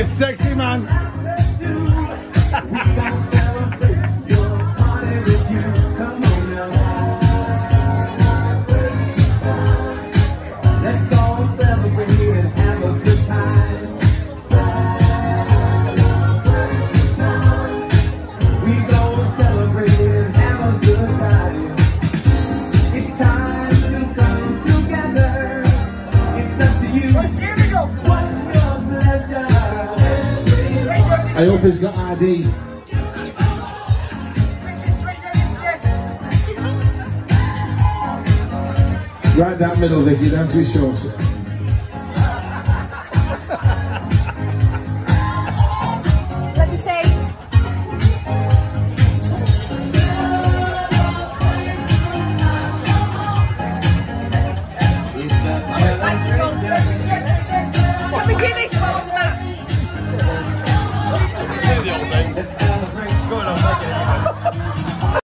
Yes, sexy man. Let's all celebrate and have a good time. We gonna celebrate and have a good time. It's time to come together. It's up to you. What's your pleasure? I hope he's got ID. Right down middle, Vicky, down too short.